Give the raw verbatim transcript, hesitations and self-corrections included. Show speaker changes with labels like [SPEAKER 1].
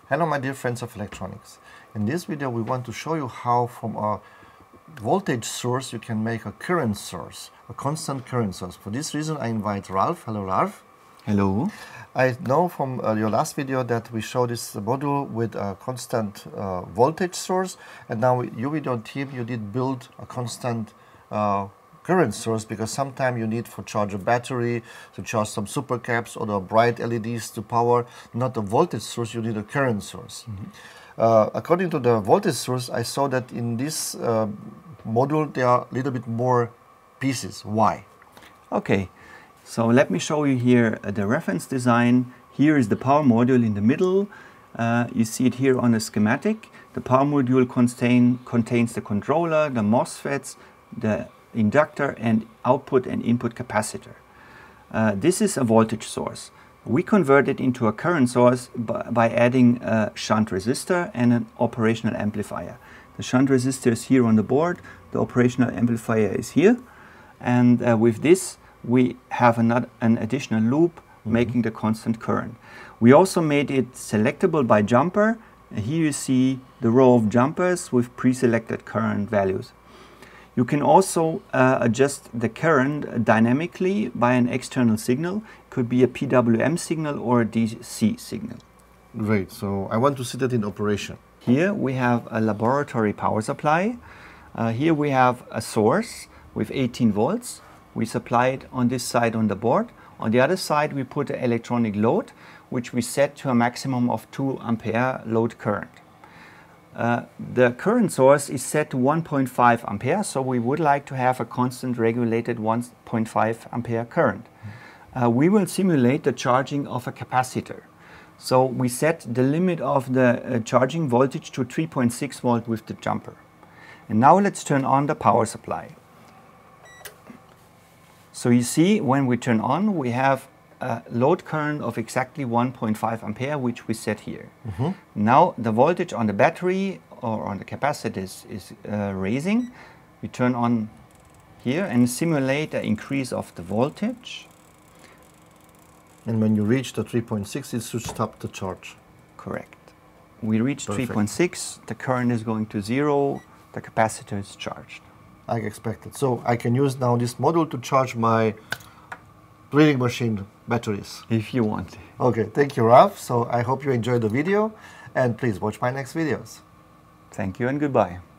[SPEAKER 1] Hello my dear friends of electronics. In this video we want to show you how from a voltage source you can make a current source, a constant current source. For this reason I invite Ralph. Hello Ralph.
[SPEAKER 2] Hello.
[SPEAKER 1] I know from uh, your last video that we showed this module with a constant uh, voltage source, and now you with your team you did build a constant uh, current source, because sometimes you need for charge a battery, to charge some supercaps or the bright L E Ds to power, not a voltage source, you need a current source. Mm-hmm. uh, according to the voltage source, I saw that in this uh, module there are a little bit more pieces. Why?
[SPEAKER 2] Okay, so let me show you here uh, the reference design. Here is the power module in the middle. Uh, you see it here on the schematic. The power module contain, contains the controller, the MOSFETs, the inductor, and output and input capacitor. Uh, this is a voltage source. We convert it into a current source by, by adding a shunt resistor and an operational amplifier. The shunt resistor is here on the board, the operational amplifier is here, and uh, with this we have another, an additional loop mm-hmm. making the constant current. We also made it selectable by jumper. Here you see the row of jumpers with pre-selected current values. You can also uh, adjust the current dynamically by an external signal. It could be a P W M signal or a D C signal.
[SPEAKER 1] Great, so I want to see that in operation.
[SPEAKER 2] Here we have a laboratory power supply. Uh, here we have a source with eighteen volts. We supply it on this side on the board. On the other side we put an electronic load, which we set to a maximum of two ampere load current. Uh, the current source is set to one point five ampere, so we would like to have a constant regulated one point five ampere current. Uh, we will simulate the charging of a capacitor. So we set the limit of the uh, charging voltage to three point six volt with the jumper. And now let's turn on the power supply. So you see, when we turn on, we have a load current of exactly one point five ampere, which we set here. Mm-hmm. Now the voltage on the battery or on the capacitor is, is uh, raising. We turn on here and simulate the increase of the voltage.
[SPEAKER 1] And when you reach the three point six, it should stop the charge.
[SPEAKER 2] Correct. We reach three point six, the current is going to zero, the capacitor is charged.
[SPEAKER 1] I expected. So I can use now this module to charge my drilling machine batteries.
[SPEAKER 2] If you want.
[SPEAKER 1] Okay, thank you Ralph. So I hope you enjoyed the video, and please watch my next videos.
[SPEAKER 2] Thank you and goodbye.